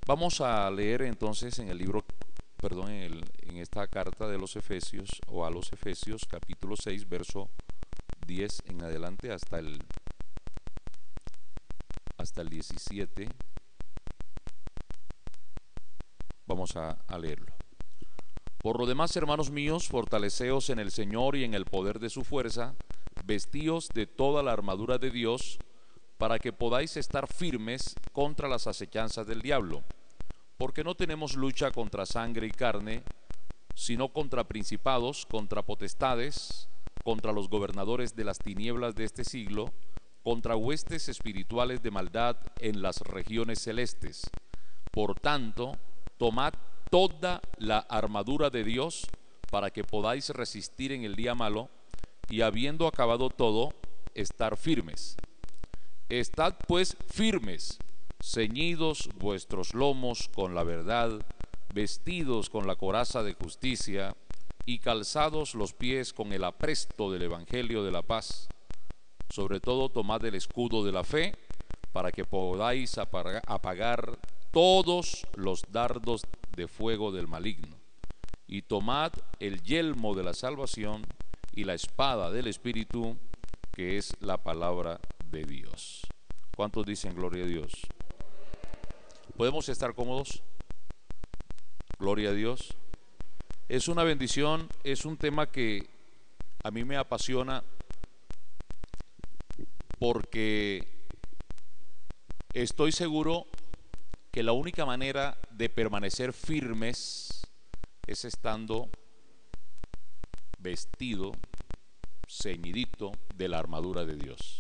Vamos a leer entonces en el libro, perdón, en esta carta de los Efesios o a los Efesios, capítulo 6, verso 10 en adelante hasta el 17. Vamos a leerlo. Por lo demás, hermanos míos, fortaleceos en el Señor y en el poder de su fuerza, vestíos de toda la armadura de Dios, para que podáis estar firmes contra las acechanzas del diablo. Porque no tenemos lucha contra sangre y carne, sino contra principados, contra potestades, contra los gobernadores de las tinieblas de este siglo, contra huestes espirituales de maldad en las regiones celestes. Por tanto, tomad toda la armadura de Dios para que podáis resistir en el día malo y habiendo acabado todo, estar firmes. Estad pues firmes, ceñidos vuestros lomos con la verdad, vestidos con la coraza de justicia y calzados los pies con el apresto del evangelio de la paz. Sobre todo tomad el escudo de la fe para que podáis apagar todos los dardos de fuego del maligno. Y tomad el yelmo de la salvación y la espada del Espíritu, que es la palabra de Dios. ¿Cuántos dicen gloria a Dios? ¿Podemos estar cómodos? Gloria a Dios. Es una bendición, es un tema que a mí me apasiona porque estoy seguro que la única manera de permanecer firmes es estando vestido, ceñidito de la armadura de Dios.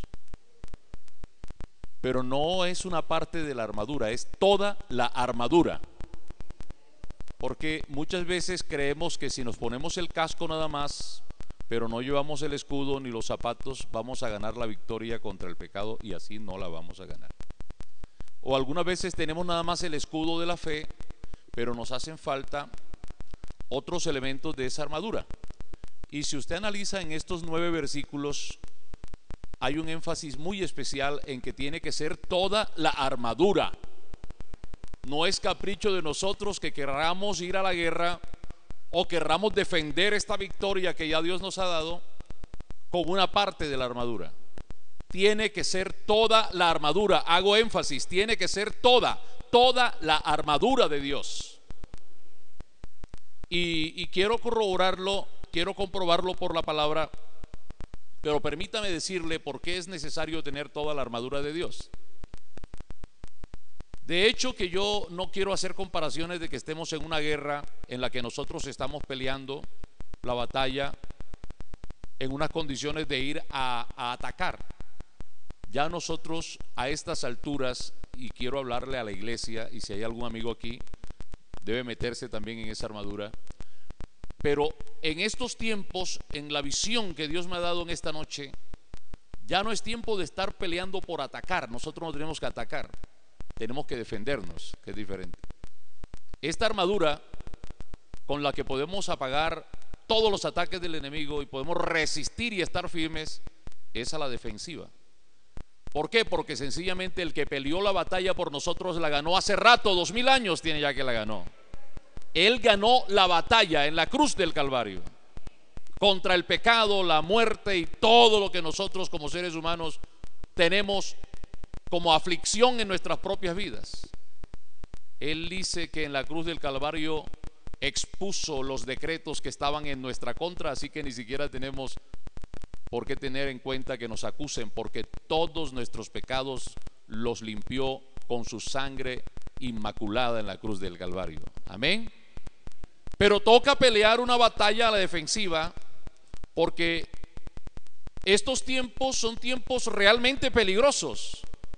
Pero no es una parte de la armadura, es toda la armadura. Porque muchas veces creemos que si nos ponemos el casco nada más, pero no llevamos el escudo ni los zapatos, vamos a ganar la victoria contra el pecado, y así no la vamos a ganar. O algunas veces tenemos nada más el escudo de la fe, pero nos hacen falta otros elementos de esa armadura. Y si usted analiza en estos 9 versículos, hay un énfasis muy especial en que tiene que ser toda la armadura. No es capricho de nosotros que querramos ir a la guerra o querramos defender esta victoria que ya Dios nos ha dado con una parte de la armadura. Tiene que ser toda la armadura, hago énfasis, tiene que ser toda la armadura de Dios. Y quiero corroborarlo, quiero comprobarlo por la palabra, pero permítame decirle por qué es necesario tener toda la armadura de Dios. De hecho, que yo no quiero hacer comparaciones de que estemos en una guerra en la que nosotros estamos peleando la batalla en unas condiciones de ir a atacar. Ya nosotros a estas alturas, y quiero hablarle a la iglesia, y si hay algún amigo aquí, debe meterse también en esa armadura. Pero en estos tiempos, en la visión que Dios me ha dado en esta noche, ya no es tiempo de estar peleando por atacar. Nosotros no tenemos que atacar, tenemos que defendernos, que es diferente. Esta armadura con la que podemos apagar todos los ataques del enemigo y podemos resistir y estar firmes es a la defensiva. ¿Por qué? Porque sencillamente el que peleó la batalla por nosotros la ganó hace rato, 2000 años tiene ya que la ganó. Él ganó la batalla en la cruz del Calvario contra el pecado, la muerte y todo lo que nosotros como seres humanos tenemos como aflicción en nuestras propias vidas. Él dice que en la cruz del Calvario expuso los decretos que estaban en nuestra contra, así que ni siquiera tenemos por qué tener en cuenta que nos acusen, porque todos nuestros pecados los limpió con su sangre inmaculada en la cruz del Calvario. Amén. Pero toca pelear una batalla a la defensiva, porque estos tiempos son tiempos realmente peligrosos.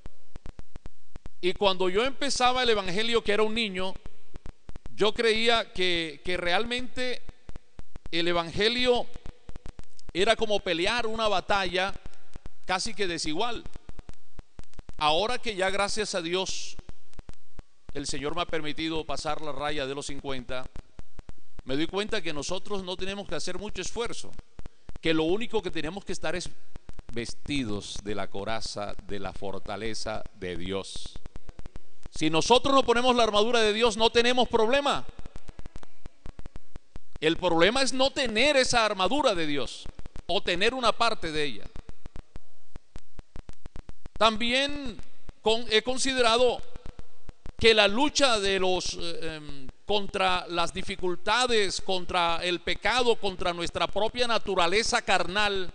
Y cuando yo empezaba el evangelio, que era un niño, yo creía que realmente el evangelio era como pelear una batalla casi que desigual. Ahora que ya gracias a Dios el Señor me ha permitido pasar la raya de los 50, me doy cuenta que nosotros no tenemos que hacer mucho esfuerzo, que lo único que tenemos que estar es vestidos de la coraza de la fortaleza de Dios. Si nosotros no ponemos la armadura de Dios, no tenemos problema. El problema es no tener esa armadura de Dios o tener una parte de ella. También he considerado que la lucha de los contra las dificultades, contra el pecado, contra nuestra propia naturaleza carnal,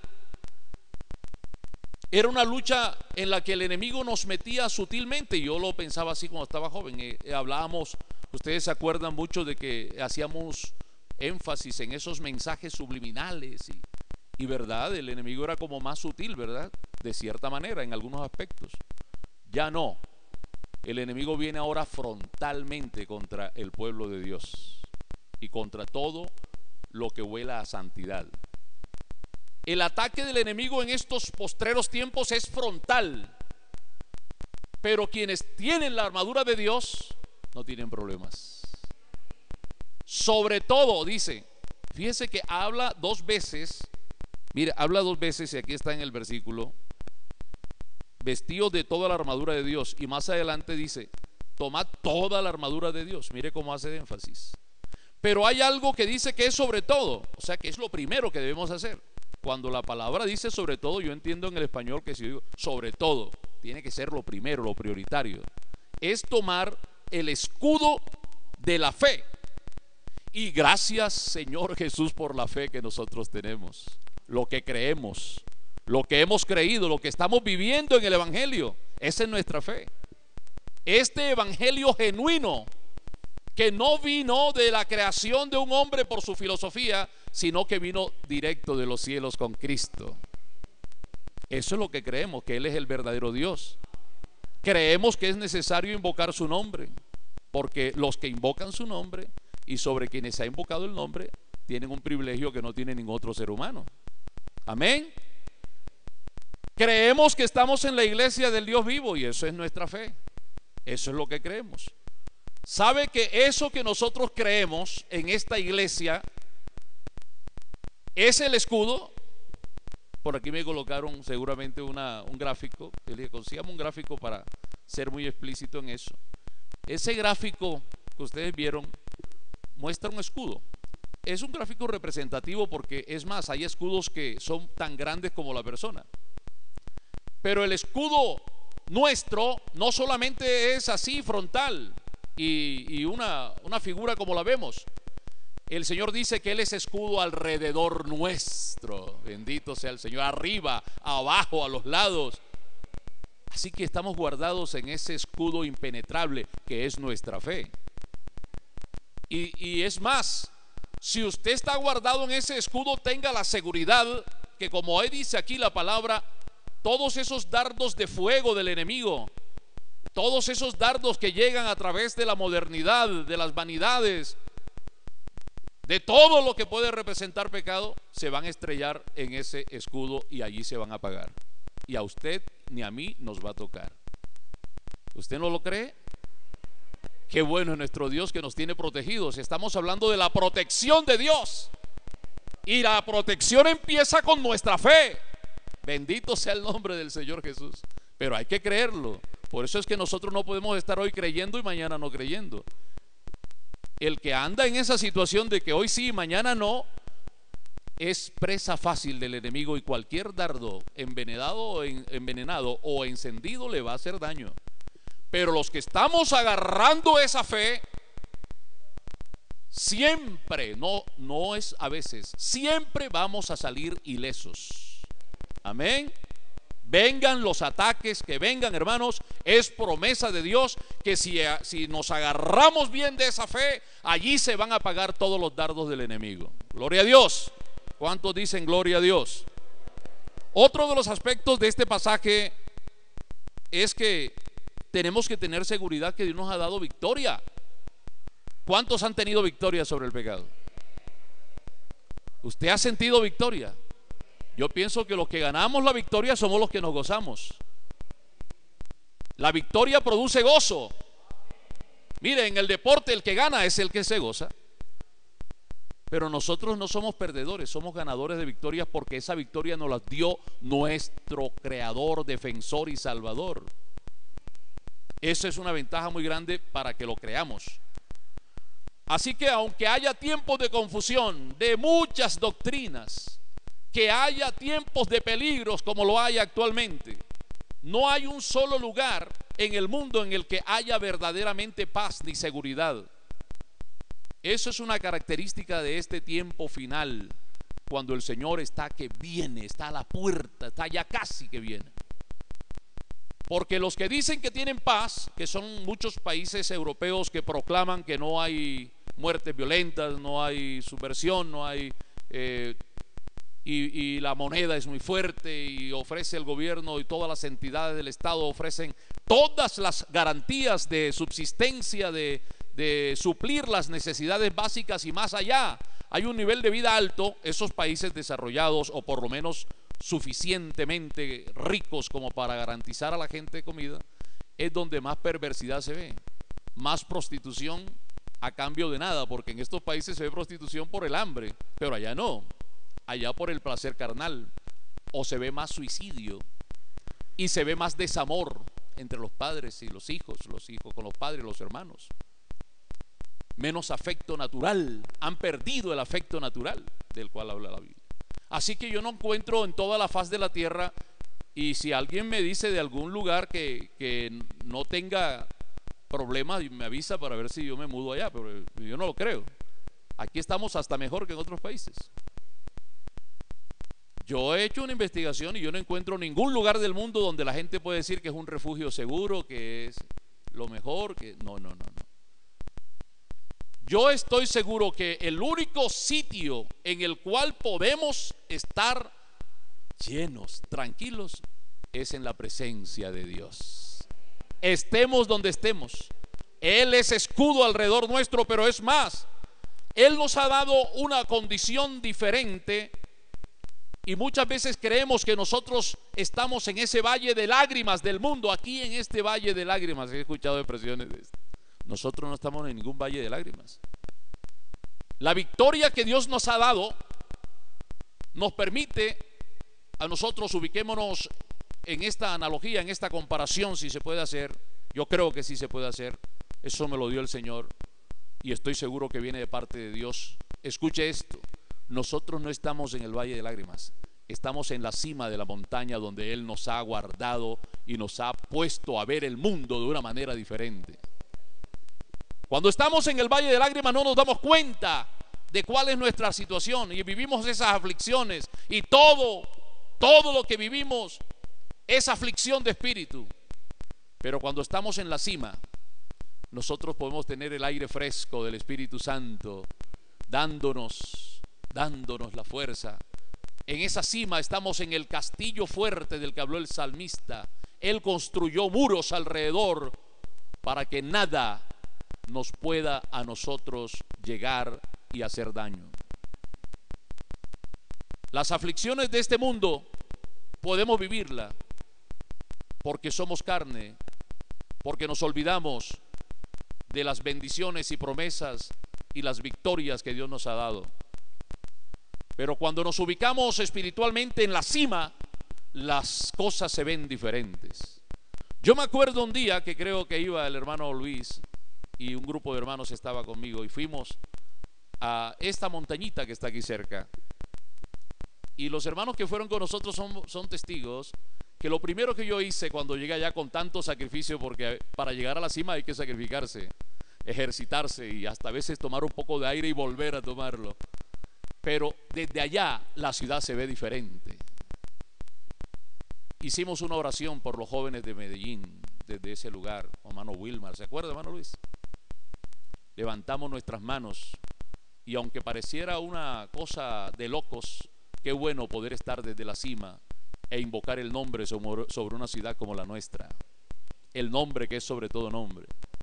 era una lucha en la que el enemigo nos metía sutilmente. Yo lo pensaba así cuando estaba joven. Hablábamos, ustedes se acuerdan mucho de que hacíamos énfasis en esos mensajes subliminales y verdad, el enemigo era como más sutil, verdad, de cierta manera en algunos aspectos. Ya no, el enemigo viene ahora frontalmente contra el pueblo de Dios y contra todo lo que huela a santidad. El ataque del enemigo en estos postreros tiempos es frontal, pero quienes tienen la armadura de Dios no tienen problemas. Sobre todo, dice, fíjese que habla dos veces, mire, habla dos veces y aquí está en el versículo, vestidos de toda la armadura de Dios, y más adelante dice, tomad toda la armadura de Dios. Mire cómo hace de énfasis. Pero hay algo que dice que es sobre todo, o sea que es lo primero que debemos hacer. Cuando la palabra dice sobre todo, yo entiendo en el español que si digo sobre todo, tiene que ser lo primero, lo prioritario. Es tomar el escudo de la fe. Y gracias, Señor Jesús, por la fe que nosotros tenemos, lo que creemos, lo que hemos creído, lo que estamos viviendo en el Evangelio. Esa es nuestra fe. Este Evangelio genuino, que no vino de la creación de un hombre por su filosofía, sino que vino directo de los cielos con Cristo. Eso es lo que creemos, que Él es el verdadero Dios. Creemos que es necesario invocar su nombre, porque los que invocan su nombre y sobre quienes se ha invocado el nombre tienen un privilegio que no tiene ningún otro ser humano. Amén. Creemos que estamos en la iglesia del Dios vivo y eso es nuestra fe. Eso es lo que creemos. ¿Sabe que eso que nosotros creemos en esta iglesia es el escudo? Por aquí me colocaron seguramente un gráfico. Yo le dije, consigamos un gráfico para ser muy explícito en eso. Ese gráfico que ustedes vieron muestra un escudo. Es un gráfico representativo porque es más, hay escudos que son tan grandes como la persona. Pero el escudo nuestro no solamente es así frontal y una figura como la vemos. El Señor dice que Él es escudo alrededor nuestro. Bendito sea el Señor. Arriba, abajo, a los lados. Así que estamos guardados en ese escudo impenetrable que es nuestra fe. Y es más, si usted está guardado en ese escudo, tenga la seguridad que, como hoy dice aquí la palabra, todos esos dardos de fuego del enemigo, todos esos dardos que llegan a través de la modernidad, de las vanidades, de todo lo que puede representar pecado, se van a estrellar en ese escudo y allí se van a apagar. Y a usted ni a mí nos va a tocar. ¿Usted no lo cree? Qué bueno es nuestro Dios que nos tiene protegidos. Estamos hablando de la protección de Dios. Y la protección empieza con nuestra fe. Bendito sea el nombre del Señor Jesús. Pero hay que creerlo. Por eso es que nosotros no podemos estar hoy creyendo y mañana no creyendo. El que anda en esa situación de que hoy sí y mañana no, es presa fácil del enemigo, y cualquier dardo envenenado o encendido le va a hacer daño. Pero los que estamos agarrando esa fe, siempre, no es a veces, siempre vamos a salir ilesos. Amén. Vengan los ataques que vengan, hermanos, es promesa de Dios que si nos agarramos bien de esa fe, allí se van a apagar todos los dardos del enemigo. Gloria a Dios. ¿Cuántos dicen gloria a Dios? Otro de los aspectos de este pasaje es que tenemos que tener seguridad que Dios nos ha dado victoria. ¿Cuántos han tenido victoria sobre el pecado? ¿Usted ha sentido victoria? Yo pienso que los que ganamos la victoria somos los que nos gozamos. La victoria produce gozo. Mire, en el deporte el que gana es el que se goza. Pero nosotros no somos perdedores, somos ganadores de victorias, porque esa victoria nos la dio nuestro Creador, Defensor y Salvador. Esa es una ventaja muy grande para que lo creamos. Así que aunque haya tiempos de confusión, de muchas doctrinas, que haya tiempos de peligros como lo hay actualmente, no hay un solo lugar en el mundo en el que haya verdaderamente paz ni seguridad. Eso es una característica de este tiempo final, cuando el Señor está que viene, está a la puerta, está ya casi que viene. Porque los que dicen que tienen paz, que son muchos países europeos que proclaman que no hay muertes violentas, no hay subversión, no hay y la moneda es muy fuerte, y ofrece el gobierno y todas las entidades del Estado ofrecen todas las garantías de subsistencia, de suplir las necesidades básicas y más allá. Hay un nivel de vida alto. Esos países desarrollados, o por lo menos suficientemente ricos como para garantizar a la gente comida, es donde más perversidad se ve, más prostitución a cambio de nada, porque en estos países se ve prostitución por el hambre, pero allá no, allá por el placer carnal, o se ve más suicidio y se ve más desamor entre los padres y los hijos con los padres y los hermanos, menos afecto natural, han perdido el afecto natural del cual habla la Biblia. Así que yo no encuentro en toda la faz de la tierra, y si alguien me dice de algún lugar que no tenga problemas, me avisa para ver si yo me mudo allá, pero yo no lo creo. Aquí estamos hasta mejor que en otros países. Yo he hecho una investigación y yo no encuentro ningún lugar del mundo donde la gente puede decir que es un refugio seguro, que es lo mejor, que no. Yo estoy seguro que el único sitio en el cual podemos estar llenos, tranquilos, es en la presencia de Dios. Estemos donde estemos, Él es escudo alrededor nuestro, pero es más, Él nos ha dado una condición diferente, y muchas veces creemos que nosotros estamos en ese valle de lágrimas del mundo. Aquí en este valle de lágrimas, he escuchado expresiones de esto. Nosotros no estamos en ningún valle de lágrimas. La victoria que Dios nos ha dado nos permite a nosotros, ubiquémonos en esta analogía, en esta comparación, si se puede hacer. Yo creo que sí se puede hacer. Eso me lo dio el Señor y estoy seguro que viene de parte de Dios. Escuche esto: nosotros no estamos en el valle de lágrimas, estamos en la cima de la montaña donde Él nos ha guardado y nos ha puesto a ver el mundo de una manera diferente. Cuando estamos en el valle de lágrimas no nos damos cuenta de cuál es nuestra situación y vivimos esas aflicciones, y todo lo que vivimos es aflicción de espíritu. Pero cuando estamos en la cima, nosotros podemos tener el aire fresco del Espíritu Santo dándonos la fuerza. En esa cima estamos en el castillo fuerte del que habló el salmista. Él construyó muros alrededor para que nada nos pueda a nosotros llegar y hacer daño. Las aflicciones de este mundo podemos vivirla porque somos carne, porque nos olvidamos de las bendiciones y promesas y las victorias que Dios nos ha dado. Pero cuando nos ubicamos espiritualmente en la cima, las cosas se ven diferentes. Yo me acuerdo un día que creo que iba el hermano Luis y un grupo de hermanos estaba conmigo, y fuimos a esta montañita que está aquí cerca. Y los hermanos que fueron con nosotros son testigos que lo primero que yo hice cuando llegué allá, con tanto sacrificio, porque para llegar a la cima hay que sacrificarse, ejercitarse y hasta a veces tomar un poco de aire y volver a tomarlo, pero desde allá la ciudad se ve diferente. Hicimos una oración por los jóvenes de Medellín desde ese lugar. Hermano Wilmar, ¿se acuerda, hermano Luis? Levantamos nuestras manos, y aunque pareciera una cosa de locos, qué bueno poder estar desde la cima e invocar el nombre sobre una ciudad como la nuestra, el nombre que es sobre todo nombre.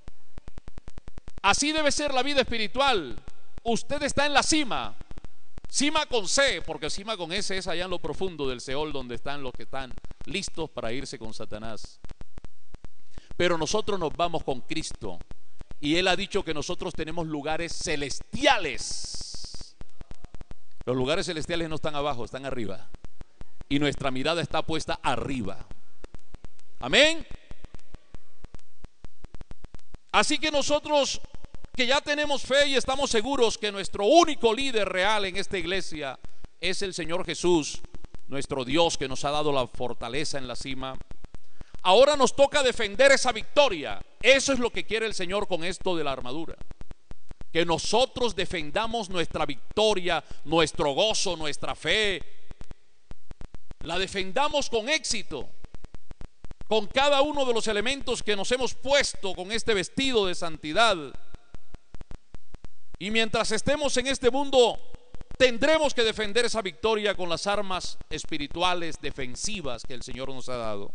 Así debe ser la vida espiritual. Usted está en la cima, cima con C, porque cima con S es allá en lo profundo del Seol, donde están los que están listos para irse con Satanás. Pero nosotros nos vamos con Cristo, y Él ha dicho que nosotros tenemos lugares celestiales. Los lugares celestiales no están abajo, están arriba, y nuestra mirada está puesta arriba. Amén. Así que nosotros que ya tenemos fe y estamos seguros que nuestro único líder real en esta iglesia es el Señor Jesús, nuestro Dios que nos ha dado la fortaleza en la cima, ahora nos toca defender esa victoria. Eso es lo que quiere el Señor con esto de la armadura, que nosotros defendamos nuestra victoria, nuestro gozo, nuestra fe, la defendamos con éxito, con cada uno de los elementos que nos hemos puesto con este vestido de santidad. Y mientras estemos en este mundo, tendremos que defender esa victoria con las armas espirituales defensivas que el Señor nos ha dado.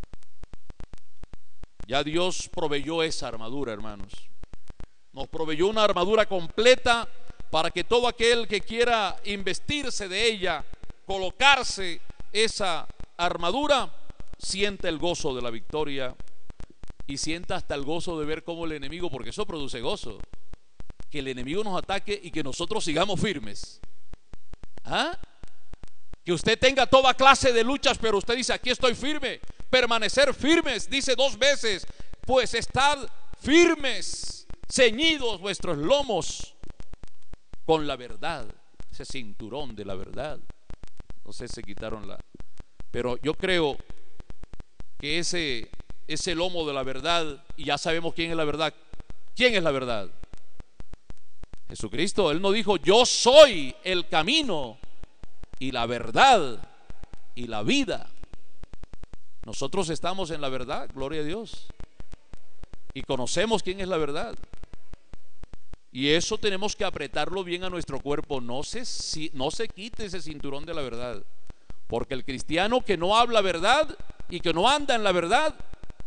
Ya Dios proveyó esa armadura, hermanos. Nos proveyó una armadura completa para que todo aquel que quiera investirse de ella, colocarse esa armadura, sienta el gozo de la victoria y sienta hasta el gozo de ver cómo el enemigo, porque eso produce gozo, que el enemigo nos ataque y que nosotros sigamos firmes. ¿Ah? Que usted tenga toda clase de luchas, pero usted dice: aquí estoy firme. Permanecer firmes, dice 2 veces, pues estad firmes, ceñidos vuestros lomos con la verdad, ese cinturón de la verdad. No sé, se quitaron pero yo creo que ese lomo de la verdad, y ya sabemos quién es la verdad. ¿Quién es la verdad? Jesucristo. Él no dijo: yo soy el camino y la verdad y la vida. Nosotros estamos en la verdad, gloria a Dios, y conocemos quién es la verdad. Y eso tenemos que apretarlo bien a nuestro cuerpo. No se quite ese cinturón de la verdad, porque el cristiano que no habla verdad y que no anda en la verdad,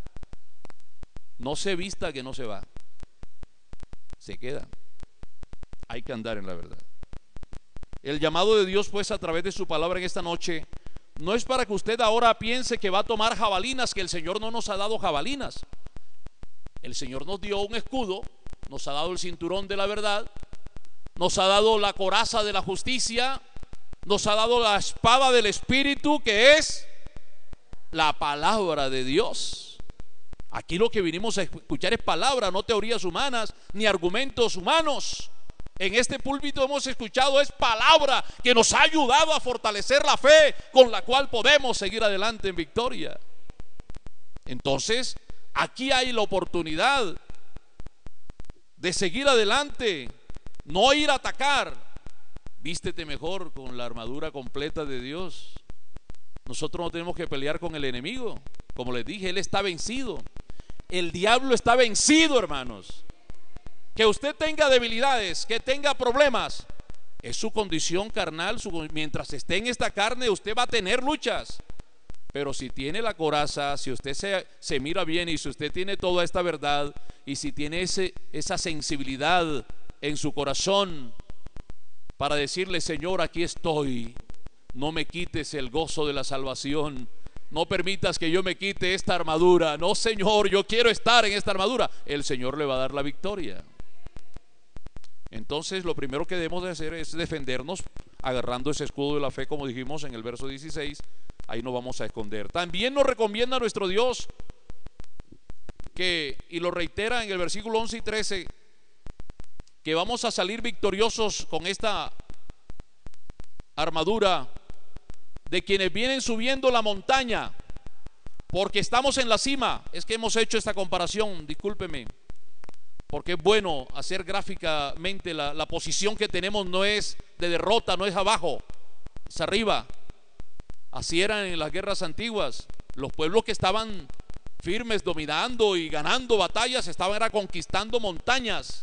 no se vista que no se va, se queda. Hay que andar en la verdad. El llamado de Dios, pues, a través de su palabra en esta noche, no es para que usted ahora piense que va a tomar jabalinas, que el Señor no nos ha dado jabalinas. El Señor nos dio un escudo, nos ha dado el cinturón de la verdad, nos ha dado la coraza de la justicia, nos ha dado la espada del Espíritu, que es la palabra de Dios. Aquí lo que vinimos a escuchar es palabra, no teorías humanas ni argumentos humanos. En este púlpito hemos escuchado es palabra que nos ha ayudado a fortalecer la fe con la cual podemos seguir adelante en victoria. Entonces, aquí hay la oportunidad de seguir adelante, no ir a atacar. Vístete mejor con la armadura completa de Dios. Nosotros no tenemos que pelear con el enemigo. Como les dije, él está vencido. El diablo está vencido, hermanos. Que usted tenga debilidades, que tenga problemas, es su condición carnal. Mientras esté en esta carne, usted va a tener luchas. Pero si tiene la coraza, si usted se mira bien, y si usted tiene toda esta verdad, y si tiene esa sensibilidad en su corazón para decirle: Señor, aquí estoy, no me quites el gozo de la salvación, no permitas que yo me quite esta armadura. No, Señor, yo quiero estar en esta armadura. El Señor le va a dar la victoria. Entonces, lo primero que debemos de hacer es defendernos agarrando ese escudo de la fe, como dijimos en el verso 16. Ahí nos vamos a esconder. También nos recomienda nuestro Dios y lo reitera en el versículo 11 y 13, que vamos a salir victoriosos con esta armadura de quienes vienen subiendo la montaña, porque estamos en la cima. Es que hemos hecho esta comparación, discúlpeme, porque es bueno hacer gráficamente la posición que tenemos. No es de derrota, no es abajo, es arriba. Así eran en las guerras antiguas. Los pueblos que estaban firmes, dominando y ganando batallas, estaban conquistando montañas.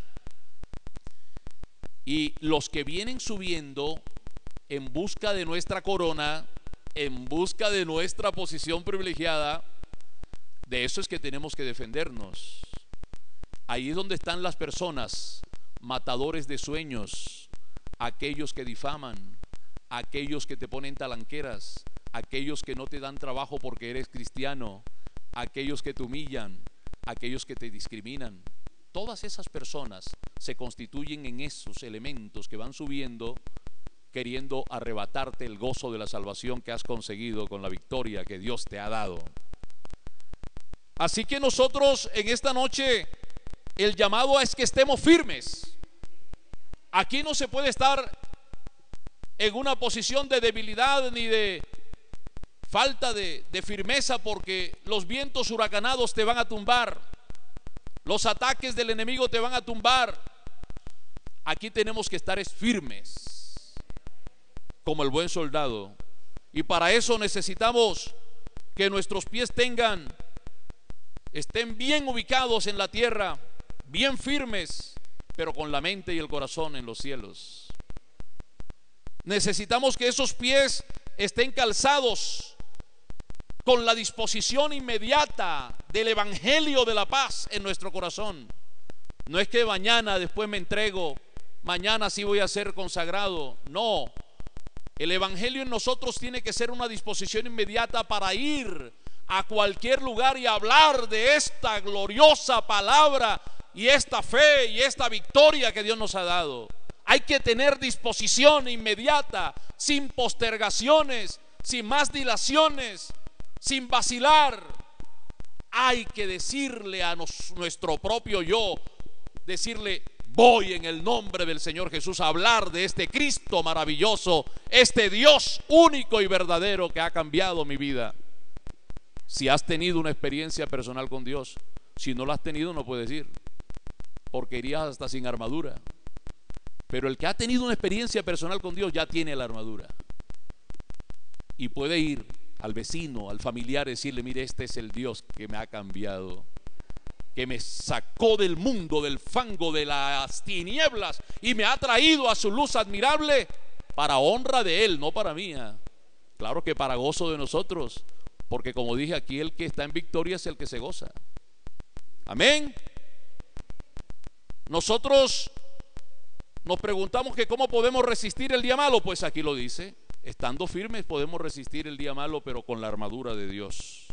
Y los que vienen subiendo en busca de nuestra corona, en busca de nuestra posición privilegiada, de eso es que tenemos que defendernos. Ahí es donde están las personas matadores de sueños, aquellos que difaman, aquellos que te ponen talanqueras, aquellos que no te dan trabajo porque eres cristiano, aquellos que te humillan, aquellos que te discriminan. Todas esas personas se constituyen en esos elementos que van subiendo, queriendo arrebatarte el gozo de la salvación que has conseguido con la victoria que Dios te ha dado. Así que nosotros en esta noche El llamado es que estemos firmes. Aquí no se puede estar en una posición de debilidad ni de falta de firmeza, porque los vientos huracanados te van a tumbar, los ataques del enemigo te van a tumbar. Aquí tenemos que estar firmes como el buen soldado, y para eso necesitamos que nuestros pies estén bien ubicados en la tierra, bien firmes, pero con la mente y el corazón en los cielos. Necesitamos que esos pies estén calzados con la disposición inmediata del evangelio de la paz en nuestro corazón. No es que mañana después me entrego, mañana sí voy a ser consagrado. No, el evangelio en nosotros tiene que ser una disposición inmediata para ir a cualquier lugar y hablar de esta gloriosa palabra y esta fe y esta victoria que Dios nos ha dado. Hay que tener disposición inmediata, sin postergaciones, sin más dilaciones, sin vacilar. Hay que decirle a nuestro propio yo, decirle: voy en el nombre del Señor Jesús a hablar de este Cristo maravilloso, este Dios único y verdadero que ha cambiado mi vida. Si has tenido una experiencia personal con Dios, si no la has tenido no puedes ir, porque irías hasta sin armadura. Pero el que ha tenido una experiencia personal con Dios ya tiene la armadura y puede ir al vecino, al familiar, decirle: mire, este es el Dios que me ha cambiado, que me sacó del mundo, del fango, de las tinieblas, y me ha traído a su luz admirable, para honra de Él, no para mía. Claro que para gozo de nosotros, porque como dije aquí, el que está en victoria es el que se goza. Amén. Nosotros nos preguntamos que cómo podemos resistir el día malo. Pues aquí lo dice: estando firmes podemos resistir el día malo, pero con la armadura de Dios.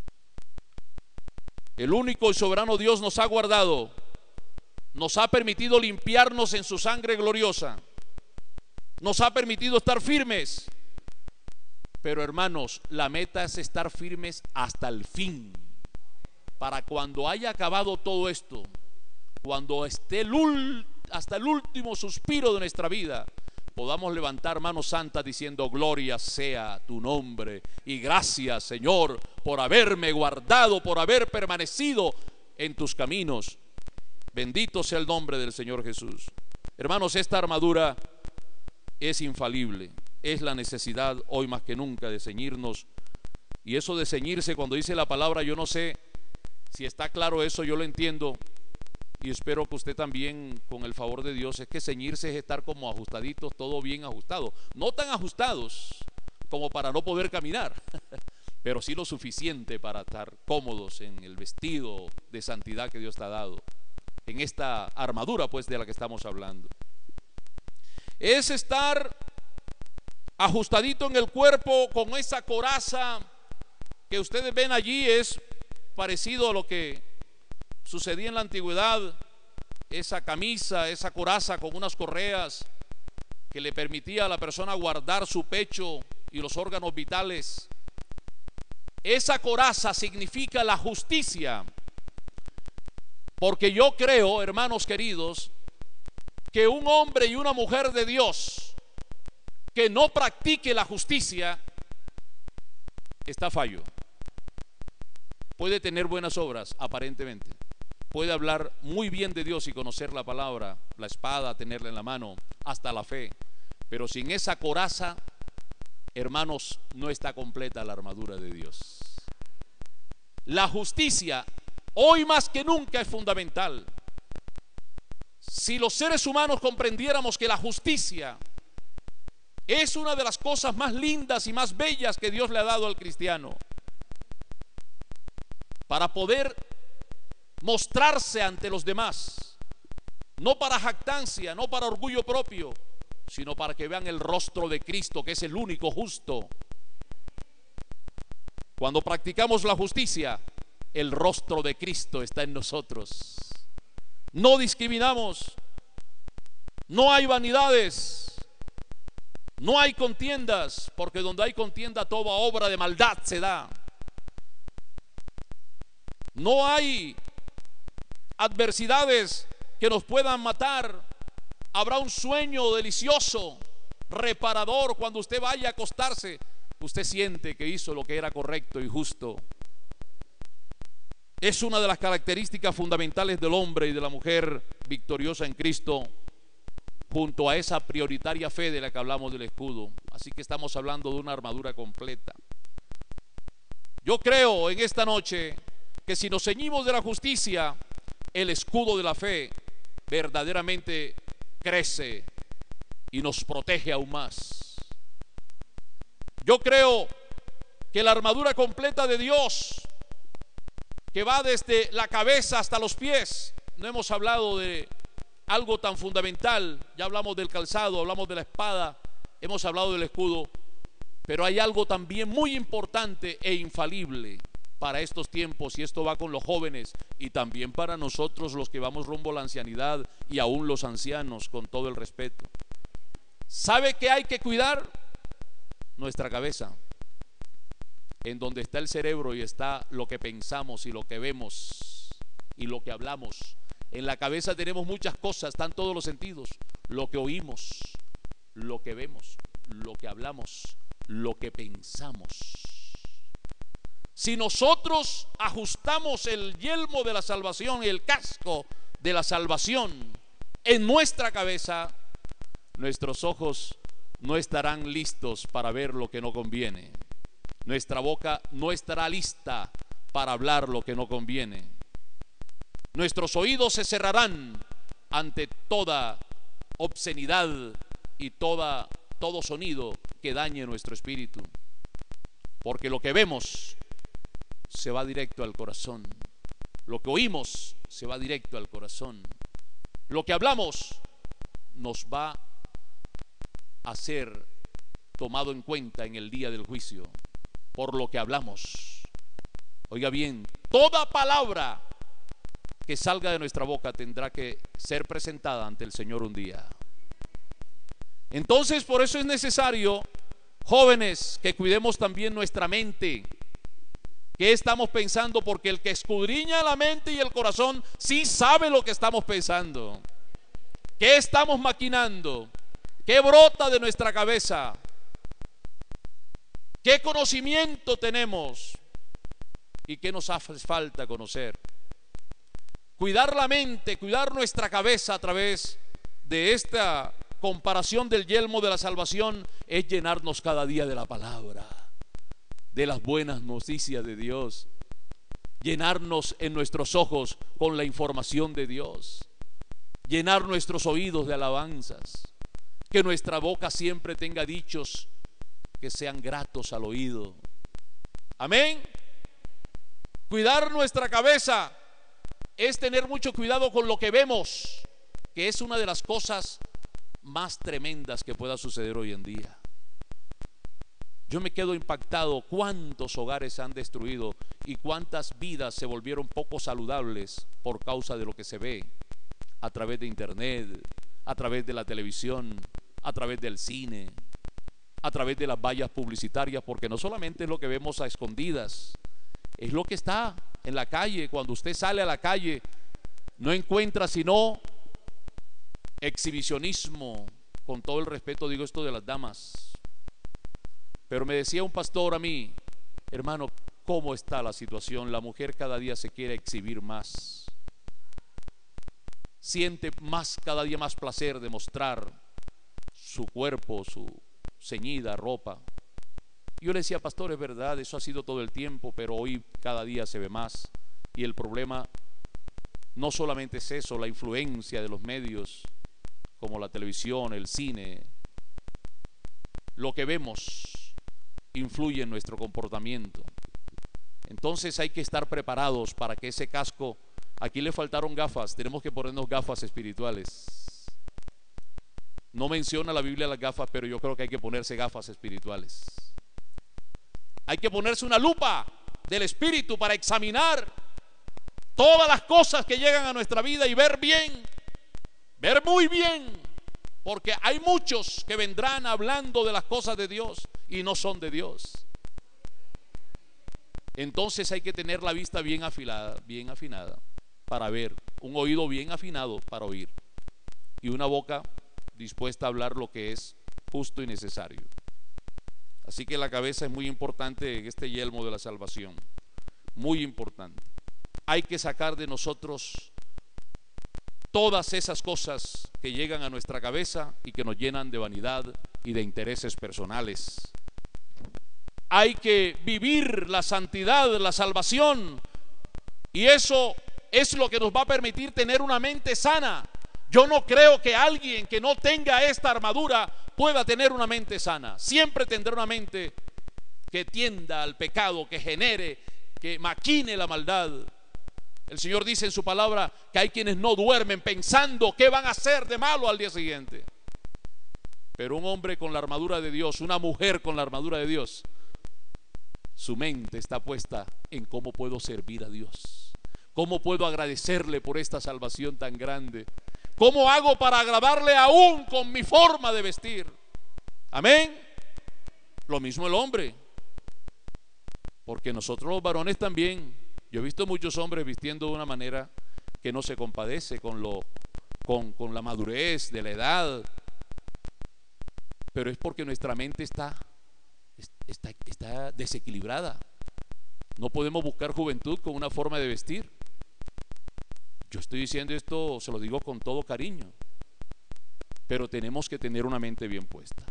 El único y soberano Dios nos ha guardado, nos ha permitido limpiarnos en su sangre gloriosa, nos ha permitido estar firmes. Pero hermanos, la meta es estar firmes hasta el fin, para cuando haya acabado todo esto, cuando esté hasta el último suspiro de nuestra vida, podamos levantar manos santas diciendo: gloria sea tu nombre, y gracias, Señor, por haberme guardado, por haber permanecido en tus caminos. Bendito sea el nombre del Señor Jesús. Hermanos, esta armadura es infalible. Es la necesidad hoy más que nunca de ceñirnos. Y eso de ceñirse, cuando dice la palabra, yo no sé si está claro eso, yo lo entiendo, y espero que usted también, con el favor de Dios. Es que ceñirse es estar como ajustaditos, todo bien ajustado, no tan ajustados como para no poder caminar, pero sí lo suficiente para estar cómodos en el vestido de santidad que Dios te ha dado, en esta armadura pues de la que estamos hablando. Es estar ajustadito en el cuerpo con esa coraza que ustedes ven allí. Es parecido a lo que sucedía en la antigüedad, esa camisa, esa coraza con unas correas que le permitía a la persona guardar su pecho y los órganos vitales. Esa coraza significa la justicia, porque yo creo, hermanos queridos, que un hombre y una mujer de Dios que no practique la justicia está fallo. Puede tener buenas obras aparentemente, puede hablar muy bien de Dios y conocer la palabra, la espada, tenerla en la mano, hasta la fe, pero sin esa coraza, hermanos, no está completa la armadura de Dios. La justicia hoy más que nunca es fundamental. Si los seres humanos comprendiéramos que la justicia es una de las cosas más lindas y más bellas que Dios le ha dado al cristiano, para poder mostrarse ante los demás, no para jactancia, no para orgullo propio, sino para que vean el rostro de Cristo, que es el único justo. Cuando practicamos la justicia, el rostro de Cristo está en nosotros. No discriminamos, no hay vanidades, no hay contiendas, porque donde hay contienda toda obra de maldad se da. No hay adversidades que nos puedan matar. Habrá un sueño delicioso, reparador. Cuando usted vaya a acostarse, usted siente que hizo lo que era correcto y justo. Es una de las características fundamentales del hombre y de la mujer victoriosa en Cristo, junto a esa prioritaria fe de la que hablamos del escudo. Así que estamos hablando de una armadura completa. Yo creo en esta noche que si nos ceñimos de la justicia, el escudo de la fe verdaderamente crece y nos protege aún más. Yo creo que la armadura completa de Dios, que va desde la cabeza hasta los pies, no hemos hablado de algo tan fundamental, ya hablamos del calzado, hablamos de la espada, hemos hablado del escudo, pero hay algo también muy importante e infalible para estos tiempos, y esto va con los jóvenes y también para nosotros los que vamos rumbo a la ancianidad y aún los ancianos, con todo el respeto. ¿Sabe qué hay que cuidar? Nuestra cabeza, en donde está el cerebro y está lo que pensamos y lo que vemos y lo que hablamos. En la cabeza tenemos muchas cosas, están todos los sentidos: lo que oímos, lo que vemos, lo que hablamos, lo que pensamos. Si nosotros ajustamos el yelmo de la salvación y el casco de la salvación en nuestra cabeza, nuestros ojos no estarán listos para ver lo que no conviene. Nuestra boca no estará lista para hablar lo que no conviene. Nuestros oídos se cerrarán ante toda obscenidad y todo sonido que dañe nuestro espíritu, porque lo que vemos se va directo al corazón, lo que oímos se va directo al corazón, lo que hablamos nos va a ser tomado en cuenta en el día del juicio por lo que hablamos. Oiga bien, toda palabra que salga de nuestra boca tendrá que ser presentada ante el Señor un día. Entonces, por eso es necesario, jóvenes, que cuidemos también nuestra mente. ¿Qué estamos pensando? Porque el que escudriña la mente y el corazón sí sabe lo que estamos pensando. ¿Qué estamos maquinando? ¿Qué brota de nuestra cabeza? ¿Qué conocimiento tenemos? ¿Y qué nos hace falta conocer? Cuidar la mente, cuidar nuestra cabeza a través de esta comparación del yelmo de la salvación es llenarnos cada día de la palabra, de las buenas noticias de Dios, llenarnos en nuestros ojos con la información de Dios, llenar nuestros oídos de alabanzas, que nuestra boca siempre tenga dichos que sean gratos al oído. Amén. Cuidar nuestra cabeza es tener mucho cuidado con lo que vemos, que es una de las cosas más tremendas que pueda suceder hoy en día. Yo me quedo impactado cuántos hogares se han destruido y cuántas vidas se volvieron poco saludables por causa de lo que se ve a través de internet, a través de la televisión, a través del cine, a través de las vallas publicitarias, porque no solamente es lo que vemos a escondidas, es lo que está en la calle. Cuando usted sale a la calle no encuentra sino exhibicionismo, con todo el respeto digo esto de las damas. Pero me decía un pastor a mí: hermano, ¿cómo está la situación? La mujer cada día se quiere exhibir más, siente más, cada día más placer de mostrar su cuerpo, su ceñida ropa. Yo le decía: pastor, es verdad, eso ha sido todo el tiempo, pero hoy cada día se ve más. Y el problema no solamente es eso, la influencia de los medios como la televisión, el cine, lo que vemos influye en nuestro comportamiento. Entonces hay que estar preparados para que ese casco, aquí le faltaron gafas, tenemos que ponernos gafas espirituales. No menciona la Biblia las gafas, pero yo creo que hay que ponerse gafas espirituales. Hay que ponerse una lupa del espíritu para examinar todas las cosas que llegan a nuestra vida y ver bien, ver muy bien, porque hay muchos que vendrán hablando de las cosas de Dios y no son de Dios. Entonces hay que tener la vista bien afilada, bien afinada, para ver, un oído bien afinado para oír y una boca dispuesta a hablar lo que es justo y necesario. Así que la cabeza es muy importante en este yelmo de la salvación, muy importante. Hay que sacar de nosotros todas esas cosas que llegan a nuestra cabeza y que nos llenan de vanidad y de intereses personales. Hay que vivir la santidad, la salvación, y eso es lo que nos va a permitir tener una mente sana. Yo no creo que alguien que no tenga esta armadura pueda tener una mente sana. Siempre tendrá una mente que tienda al pecado, que genere, que maquine la maldad. El Señor dice en su palabra que hay quienes no duermen pensando qué van a hacer de malo al día siguiente. Pero un hombre con la armadura de Dios, una mujer con la armadura de Dios, su mente está puesta en cómo puedo servir a Dios, cómo puedo agradecerle por esta salvación tan grande, cómo hago para agradarle aún con mi forma de vestir. Amén. Lo mismo el hombre, porque nosotros los varones también. Yo he visto muchos hombres vistiendo de una manera que no se compadece con la madurez de la edad, pero es porque nuestra mente está desequilibrada. No podemos buscar juventud con una forma de vestir. Yo estoy diciendo esto, se lo digo con todo cariño, pero tenemos que tener una mente bien puesta.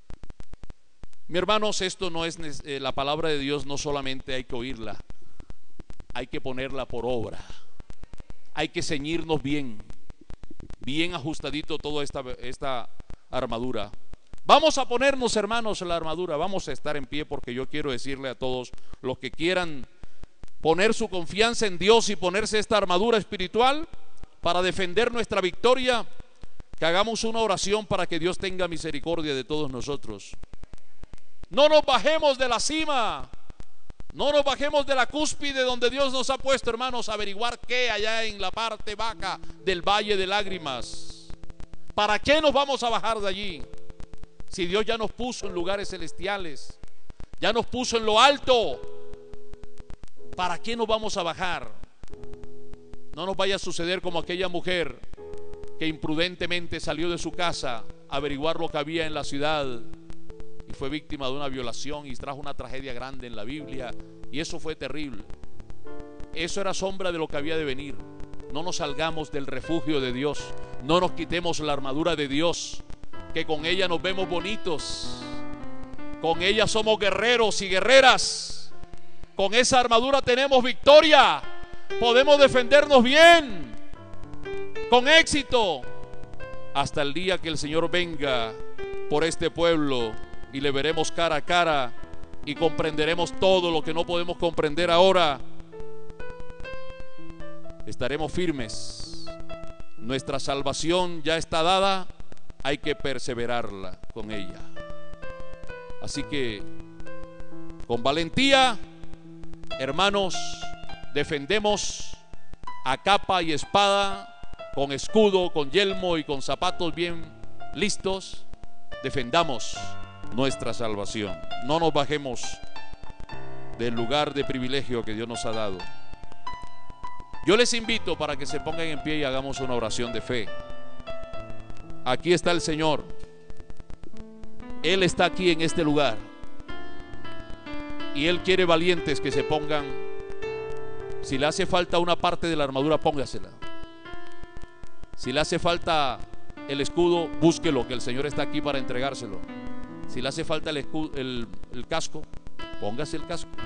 Mis hermanos, esto no es la palabra de Dios, no solamente hay que oírla, hay que ponerla por obra. Hay que ceñirnos bien ajustadito toda esta armadura. Vamos a ponernos, hermanos, la armadura. Vamos a estar en pie porque yo quiero decirle a todos los que quieran poner su confianza en Dios y ponerse esta armadura espiritual para defender nuestra victoria, que hagamos una oración para que Dios tenga misericordia de todos nosotros. No nos bajemos de la cima, no nos bajemos de la cúspide donde Dios nos ha puesto, hermanos, a averiguar qué allá en la parte baja del valle de lágrimas. ¿Para qué nos vamos a bajar de allí? Si Dios ya nos puso en lugares celestiales, ya nos puso en lo alto, ¿para qué nos vamos a bajar? No nos vaya a suceder como aquella mujer que imprudentemente salió de su casa a averiguar lo que había en la ciudad y fue víctima de una violación y trajo una tragedia grande en la Biblia, y eso fue terrible. Eso era sombra de lo que había de venir. No nos salgamos del refugio de Dios, no nos quitemos la armadura de Dios, que con ella nos vemos bonitos, con ella somos guerreros y guerreras, con esa armadura tenemos victoria, podemos defendernos bien, con éxito, hasta el día que el Señor venga por este pueblo y le veremos cara a cara y comprenderemos todo lo que no podemos comprender ahora. Estaremos firmes, nuestra salvación ya está dada, hay que perseverarla con ella. Así que con valentía, hermanos, defendemos a capa y espada, con escudo, con yelmo y con zapatos bien listos. Defendamos nuestra salvación, no nos bajemos del lugar de privilegio que Dios nos ha dado. Yo les invito para que se pongan en pie y hagamos una oración de fe. Aquí está el Señor, Él está aquí en este lugar y Él quiere valientes que se pongan. Si le hace falta una parte de la armadura, póngasela. Si le hace falta el escudo, búsquelo, que el Señor está aquí para entregárselo. Si le hace falta el casco, póngase el casco.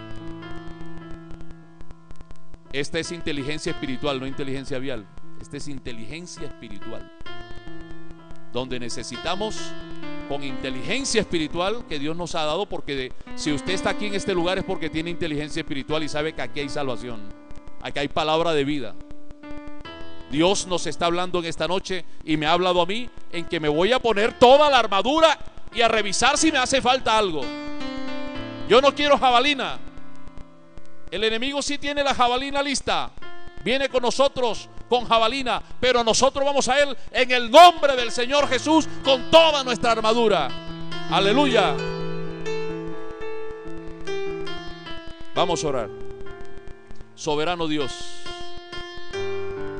Esta es inteligencia espiritual, no inteligencia vial. Esta es inteligencia espiritual, donde necesitamos con inteligencia espiritual que Dios nos ha dado, porque si usted está aquí en este lugar es porque tiene inteligencia espiritual y sabe que aquí hay salvación, aquí hay palabra de vida. Dios nos está hablando en esta noche y me ha hablado a mí en que me voy a poner toda la armadura y a revisar si me hace falta algo. Yo no quiero jabalina. El enemigo sí tiene la jabalina lista, viene con nosotros con jabalina, pero nosotros vamos a él en el nombre del Señor Jesús con toda nuestra armadura. Aleluya. Vamos a orar. Soberano Dios,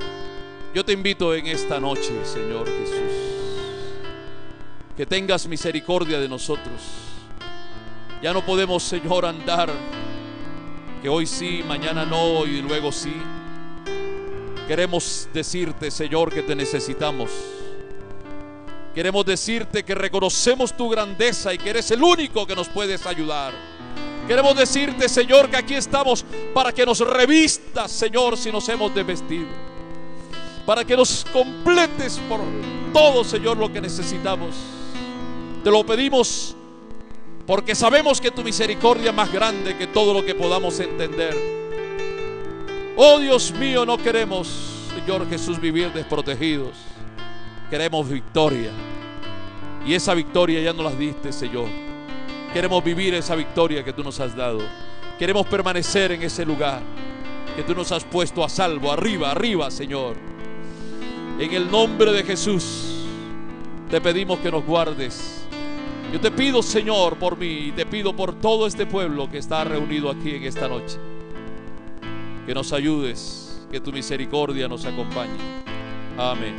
Yo te invito en esta noche, Señor Jesús, que tengas misericordia de nosotros. Ya no podemos, Señor, andar que hoy sí, mañana no y luego sí. Queremos decirte, Señor, que te necesitamos. Queremos decirte que reconocemos tu grandeza y que eres el único que nos puedes ayudar. Queremos decirte, Señor, que aquí estamos para que nos revistas, Señor, si nos hemos desvestido, para que nos completes por todo, Señor, lo que necesitamos. Te lo pedimos porque sabemos que tu misericordia es más grande que todo lo que podamos entender. Oh Dios mío, no queremos, Señor Jesús, vivir desprotegidos. Queremos victoria, y esa victoria ya nos la diste, Señor. Queremos vivir esa victoria que tú nos has dado. Queremos permanecer en ese lugar que tú nos has puesto a salvo. Arriba, arriba, Señor. En el nombre de Jesús te pedimos que nos guardes. Yo te pido, Señor, por mí, y te pido por todo este pueblo que está reunido aquí en esta noche, que nos ayudes, que tu misericordia nos acompañe. Amén.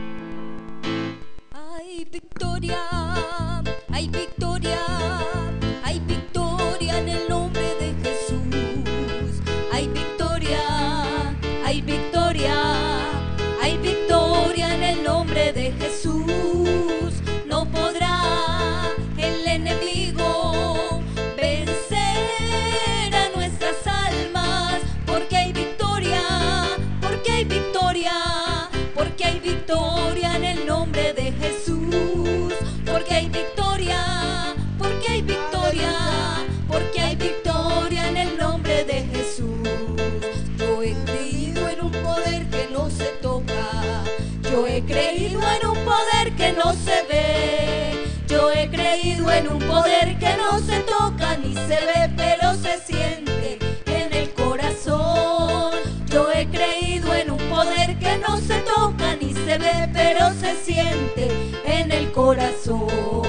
Hay victoria, hay victoria, hay victoria en el nombre de Jesús. Hay victoria, hay victoria, hay victoria en el nombre de Jesús. No podrá el enemigo vencer a nuestras almas, porque hay victoria, porque hay victoria, porque hay victoria en el nombre de Jesús. Porque hay victoria, porque hay victoria, porque hay victoria en el nombre de Jesús. Yo he creído en un poder que no se toca. Yo he creído en un poder que no se ve. Yo he creído en un poder que no se toca ni se ve, pero se siente en el corazón. Yo he creído en un poder que no se toca ni se ve, pero se siente en el corazón.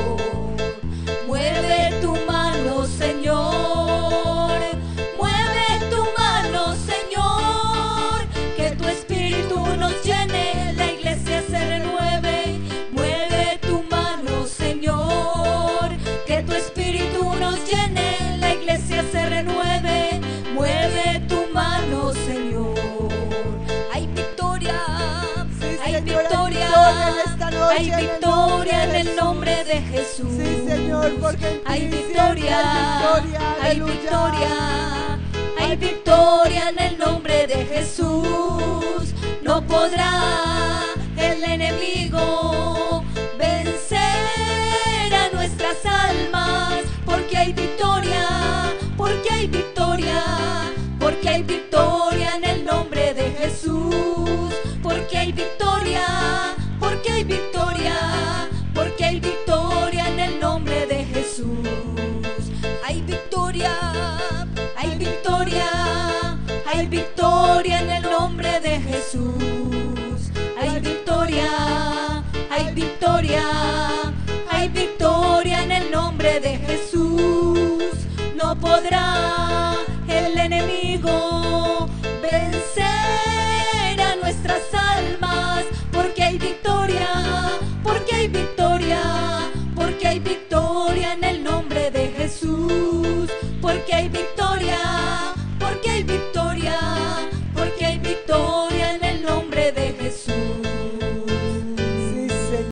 Mueve tu mano, Señor. Mueve tu mano, Señor. Que tu espíritu nos llene, la iglesia se renueve. Mueve tu mano, Señor. Que tu espíritu nos llene, la iglesia se renueve. Mueve tu mano, Señor. Hay victoria, hay victoria, hay victoria en el nombre de Jesús. Sí, Señor, porque hay victoria, hay victoria, hay victoria en el nombre de Jesús. No podrá el enemigo vencer a nuestras almas, porque hay victoria, porque hay victoria, porque hay victoria en el nombre de Jesús. Porque hay victoria, porque hay victoria, porque hay victoria en el nombre de Jesús. Hay victoria, hay victoria, hay victoria en el nombre de Jesús. Hay victoria, hay victoria.